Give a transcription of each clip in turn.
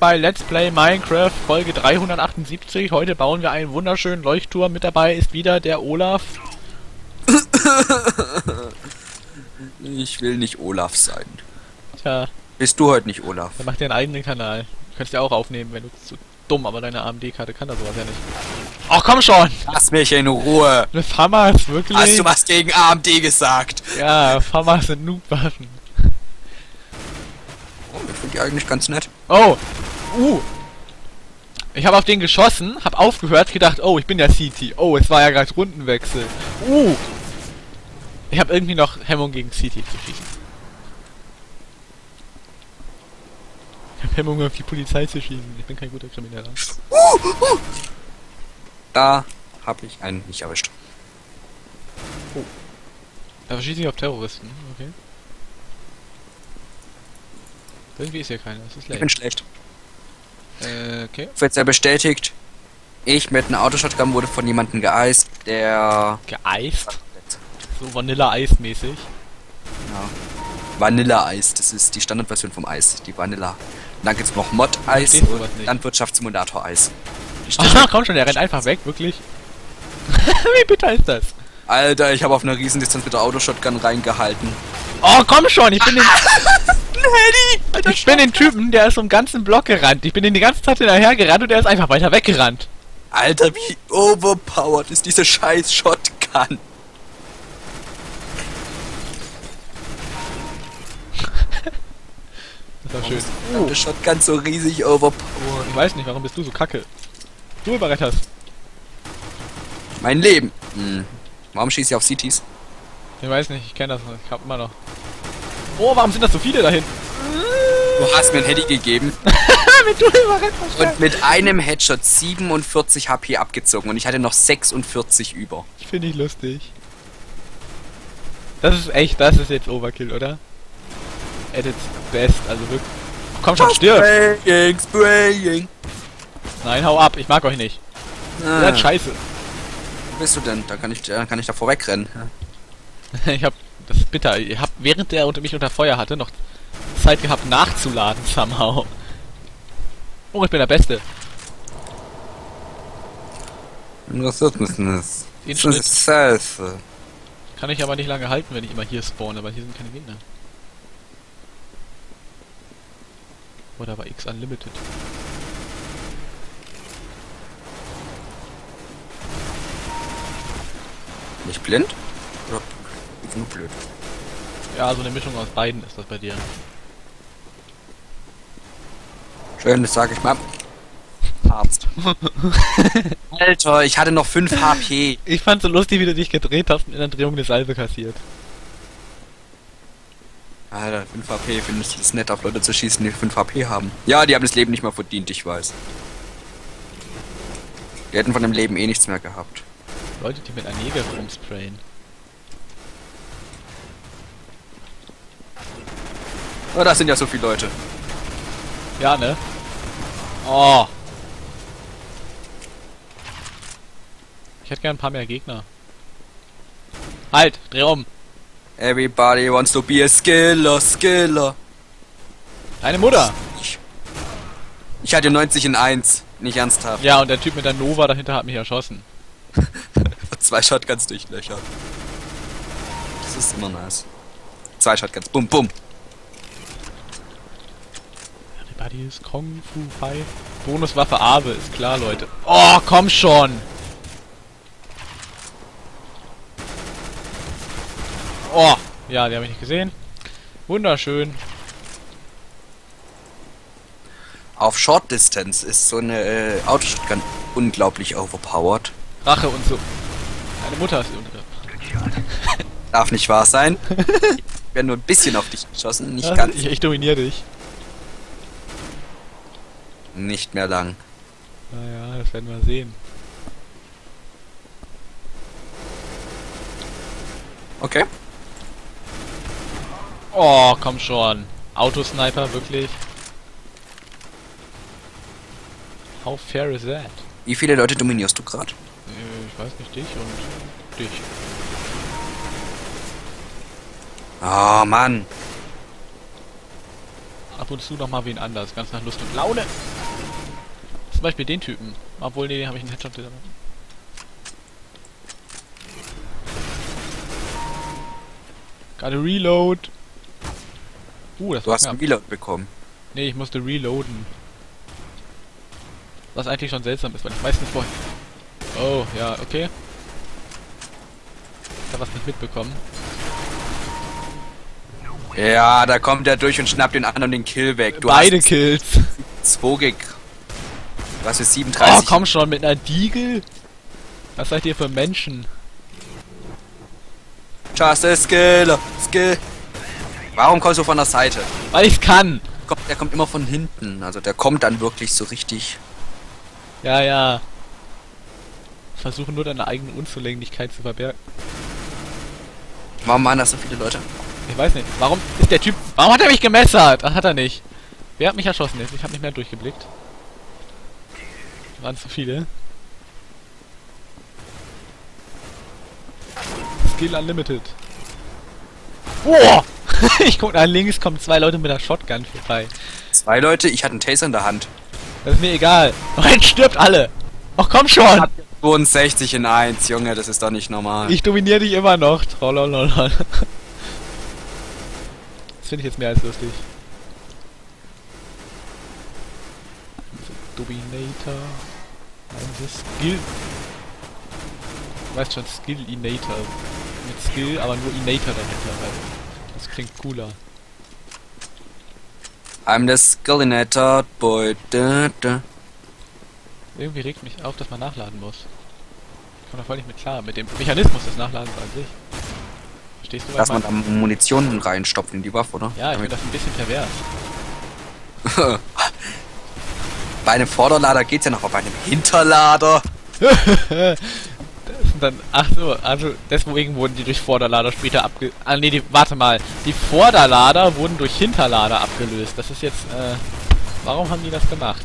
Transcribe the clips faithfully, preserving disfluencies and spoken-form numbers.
bei Let's Play Minecraft Folge dreihundertachtundsiebzig. Heute bauen wir einen wunderschönen Leuchtturm. Mit dabei ist wieder der Olaf. Ich will nicht Olaf sein. Tja. Bist du heute nicht Olaf? Dann mach dir einen eigenen Kanal. Du könntest ja auch aufnehmen, wenn du zu dumm, aber deine A M D-Karte kann da sowas ja nicht. Ach komm schon! Lass mich in Ruhe! Eine FAMAS, wirklich? Hast du was gegen A M D gesagt? Ja, FAMAS sind Noob-Waffen. Oh, ich finde die eigentlich ganz nett. Oh! Uh! Ich habe auf den geschossen, hab aufgehört, gedacht, oh, ich bin ja C T. Oh, es war ja gerade Rundenwechsel. Uh! Ich habe irgendwie noch Hemmung gegen C T zu schießen. Ich hab Hemmung auf die Polizei zu schießen. Ich bin kein guter Krimineller. Uh, uh. Da habe ich einen nicht erwischt. Oh. Da schieße ich auf Terroristen. Okay. Irgendwie ist hier keiner. Das ist Ich leer. bin schlecht. Äh, okay. Wird ja bestätigt. Ich mit einem Autoshotgun wurde von jemandem geeist, der... Geeist? So Vanilla-Eis-mäßig. Ja. Vanilla-Eis, das ist die Standardversion vom Eis, die Vanilla. Und dann gibt's noch Mod-Eis Versteht sowas und nicht. Landwirtschaftssimulator-Eis. Aha, komm schon, der rennt einfach weg, wirklich. Wie bitter ist das? Alter, ich habe auf einer Riesendistanz mit der Autoshotgun reingehalten. Oh, komm schon, ich bin den... Hedy! Alter, Ich bin den Typen, der ist um den ganzen Block gerannt. Ich bin den die ganze Zeit hinterher gerannt und der ist einfach weiter weggerannt. Alter, wie overpowered ist diese scheiß Shotgun. Das war schön. Oh. Die Shotgun so riesig overpowered. Ich weiß nicht, warum bist du so kacke? Du überretterst. Mein Leben. Hm. Warum schießt ihr auf Cities? Ich weiß nicht, ich kenne das noch. Ich hab immer noch. Oh, warum sind das so viele da hinten? Du hast mir ein Heady gegeben. Mit du überretterst. Und mit einem Headshot siebenundvierzig H P abgezogen und ich hatte noch sechsundvierzig über. Finde ich lustig. Das ist echt, das ist jetzt Overkill, oder? At its best, also wirklich. Komm schon, stirb! Spraying, spraying. Nein, hau ab, ich mag euch nicht. Ihr Ah, seid scheiße. wo bist du denn? Da kann ich, da kann ich davor wegrennen. Ich hab, das ist bitter. Ich hab, während der unter mich unter Feuer hatte, noch Zeit gehabt nachzuladen, somehow. Oh, ich bin der Beste. Was ist denn das? Den Das Schnitt ist Scheiße. kann ich aber nicht lange halten, wenn ich immer hier spawne, weil hier sind keine Gegner. Oder war X Unlimited? Nicht blind? Oder ich bin nur blöd. Ja, so eine Mischung aus beiden ist das bei dir. Schön, das sag ich mal. Arzt. Alter, ich hatte noch fünf H P. Ich fand so lustig, wie du dich gedreht hast und in der Drehung eine Salve kassiert. Alter, fünf H P, findest du es nett, auf Leute zu schießen, die fünf H P haben? Ja, die haben das Leben nicht mal verdient, ich weiß. Die hätten von dem Leben eh nichts mehr gehabt. Leute, die mit einer Neger rumsprayen. Oh, da sind ja so viele Leute. Ja, ne? Oh. Ich hätte gern ein paar mehr Gegner. Halt, dreh um. Everybody wants to be a skiller, skiller. Deine Mutter. Ich, ich hatte neunzig in eins, nicht ernsthaft. Ja, und der Typ mit der Nova dahinter hat mich erschossen. Zwei Shotguns durchlöchert. Das ist immer nice. Zwei Shotguns, bum, bum. Everybody is Kung Fu Fight. Bonuswaffe Abe, ist klar, Leute. Oh, komm schon! Oh, ja, die habe ich nicht gesehen. Wunderschön. Auf Short Distance ist so eine äh, Autoshotgun unglaublich overpowered. Rache und so. Deine Mutter ist unter. Darf nicht wahr sein. Ich werde nur ein bisschen auf dich geschossen, nicht Ja, ganz. ich, ich dominiere dich. Nicht mehr lang. Naja, das werden wir sehen. Okay. Oh, komm schon. Autosniper, wirklich. How fair is that? Wie viele Leute dominierst du gerade? Äh, Ich weiß nicht, dich und dich. Oh Mann. Ab und zu noch mal wen anders, ganz nach Lust und Laune. zum Beispiel den Typen. Obwohl, nee, den habe ich einen Headshot. Gotta reload. Uh, das Du war hast knapp. einen Reload bekommen. Nee, ich musste reloaden. Was eigentlich schon seltsam ist, weil ich meistens vorher... Oh, ja, okay. Ich hab was nicht mitbekommen. Ja, da kommt er durch und schnappt den anderen den Kill weg. Du Beide hast Kills. zwei Was ist Oh, siebenunddreißig? komm schon, mit einer Deagle? Was seid ihr für Menschen? Just a Skill, Skill. Warum kommst du von der Seite? Weil ich's kann. Kommt- Der kommt immer von hinten. Also der kommt dann wirklich so richtig. Ja, ja. Versuche nur deine eigene Unzulänglichkeit zu verbergen. Warum waren das so viele Leute? Ich weiß nicht. Warum ist der Typ... Warum hat er mich gemessert? Ach, hat er nicht. Wer hat mich erschossen jetzt? Ich habe nicht mehr durchgeblickt. Waren zu viele. Skill Unlimited. Oh! Ich guck nach links, kommen zwei Leute mit einer Shotgun vorbei. Zwei Leute, ich hatte einen Taser in der Hand. Das ist mir egal. Oh, jetzt stirbt alle. Ach, komm schon! zweiundsechzig in eins, Junge, das ist doch nicht normal. Ich dominiere dich immer noch. Trollololol. Das finde ich jetzt mehr als lustig. Dominator. Also Skill. Du weißt schon, Skill-Inator. Mit Skill, aber nur Inator dahinter. Weil das klingt cooler. I'm the Skillinator, boy. Da, da. Irgendwie regt mich auf, dass man nachladen muss. Ich komme da voll nicht mit klar. Mit dem Mechanismus des Nachladens an sich. Verstehst du, was Dass ich man meine? da Munition reinstopft in die Waffe, oder? Ja, ich finde das ein bisschen pervers. Bei einem Vorderlader geht's ja noch, aber bei einem Hinterlader. Und dann, ach so, also deswegen wurden die durch Vorderlader später abge... Ah nee, die, warte mal. Die Vorderlader wurden durch Hinterlader abgelöst. Das ist jetzt, äh... Warum haben die das gemacht?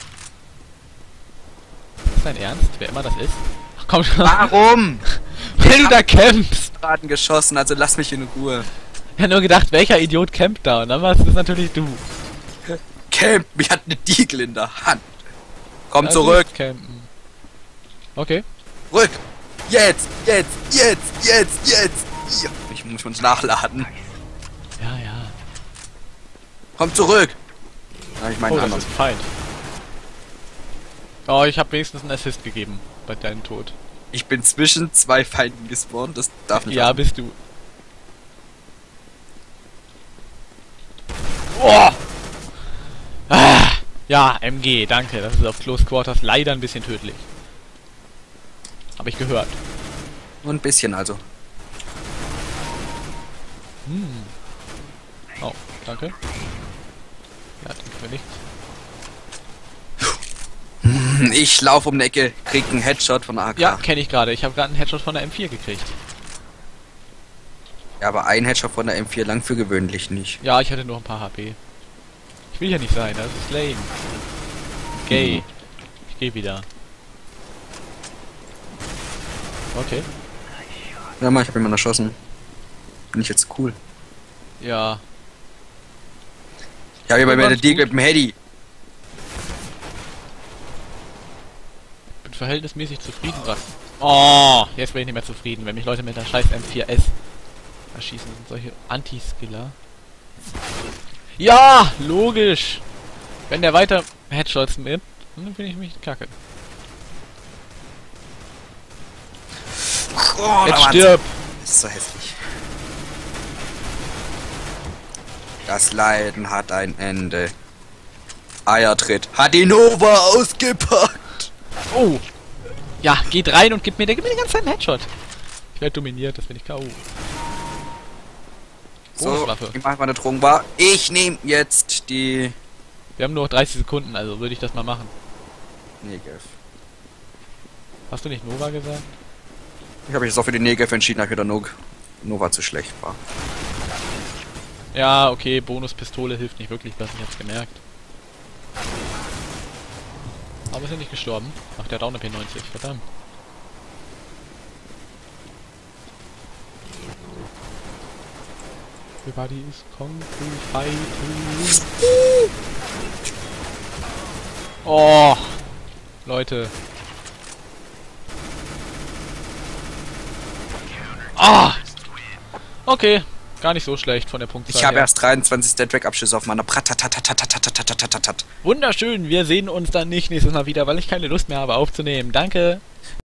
Ist das dein Ernst? Wer immer das ist? Ach komm schon. Warum? Weil du da campst! Graden geschossen, also lass mich in Ruhe. Ich hab nur gedacht, welcher Idiot campt da? Und dann warst es natürlich du. Camp, mich hat eine Diegel in der Hand. Komm Also zurück, ist campen. Okay. zurück. Jetzt, jetzt, jetzt, jetzt, jetzt. Ja, ich muss uns nachladen. Ja, ja. Komm zurück. Na, ich meine Oh, das anderen. ist ein Feind. Oh, ich habe wenigstens einen Assist gegeben bei deinem Tod. Ich bin zwischen zwei Feinden gespawnt, das darf nicht Ja, sein. bist du. Oh! Ah, ja, M G, danke. Das ist auf Close Quarters leider ein bisschen tödlich. Habe ich gehört. Nur ein bisschen also. Hm. Oh, danke. Ja, danke für nichts. Ich laufe um die Ecke, krieg einen Headshot von der A K. Ja, kenne ich gerade. Ich habe gerade einen Headshot von der M vier gekriegt. Ja, aber ein Headshot von der M vier lang für gewöhnlich nicht. Ja, ich hatte nur ein paar H P. Ich will hier nicht sein, das ist lame. Gay. Mhm. Ich gehe wieder. Okay. Ja, mal, ich hab jemanden erschossen. Bin ich jetzt cool. Ja. Ich habe hier bei mir Ja, eine ganz Diegel gut. mit dem Heady. Bin verhältnismäßig zufrieden gerade. Oh, jetzt bin ich nicht mehr zufrieden, wenn mich Leute mit der scheiß M vier S erschießen. Sind solche Anti-Skiller. Ja, logisch. Wenn der weiter Headshots nimmt, dann bin ich mich kacke. Oh, Jetzt da war's. stirb. Das ist so hässlich. Das Leiden hat ein Ende. Eiertritt hat die Nova ausgepackt. Oh. Ja, geht rein und gib mir, der gibt mir den ganzen Zeit einen Headshot. Ich werde dominiert, das bin ich K O. So, Bonuswaffe. ich mach meine Drogenbar. Ich nehme jetzt die Wir haben nur noch dreißig Sekunden, also würde ich das mal machen. Negev. Hast du nicht Nova gesagt? Ich habe mich jetzt auch für die Negev entschieden, da wieder no Nova zu schlecht war. Ja, okay, Bonuspistole hilft nicht wirklich, was ich jetzt gemerkt. Aber ist ja nicht gestorben. Ach, der hat auch eine P neunzig, verdammt. Everybody is kung fu fighting. Oh, Leute. Ah! Okay, gar nicht so schlecht von der Punktzahl Ich habe her. erst dreiundzwanzig Star Trek Abschüsse auf meiner Pratatatatatatatatatatat. Wunderschön, wir sehen uns dann nicht nächstes Mal wieder, weil ich keine Lust mehr habe aufzunehmen. Danke.